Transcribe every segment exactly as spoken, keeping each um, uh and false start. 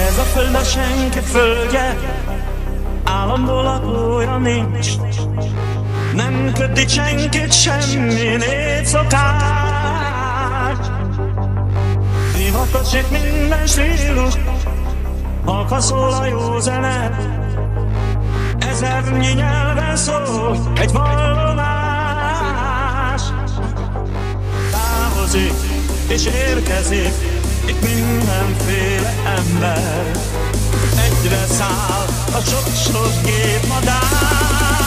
Ez a föld a senki földje, állandó lakója nincs. Nem köti senkit semmi népszokás. Divatosít minden stílus, halka szól a jó zene. Ezernyi nyelven szól egy vallomás. Távozik és érkezik itt mindenféle ember. Egyre száll a sok-sok gépmadár.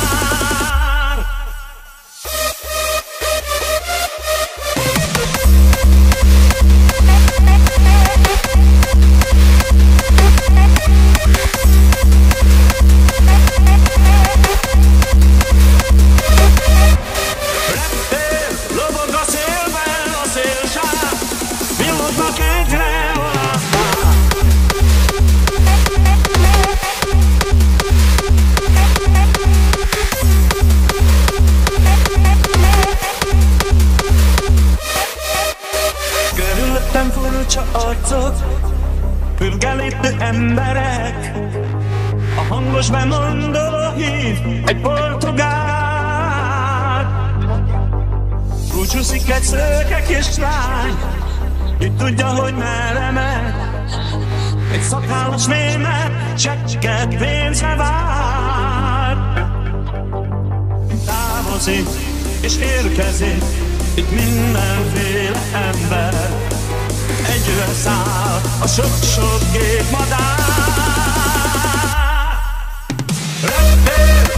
Körülöttem furcsa arcok, pürgelítő emberek. A hangos bemondó hív egy portugál. Búcsúszik egy szőke kislány, ki tudja, hogy merre megy. Egy szakállas német csekket pénzre vár. Távozik és érkezik itt mindenféle ember. Egyre száll a sok-sok gépmadár. Reptél!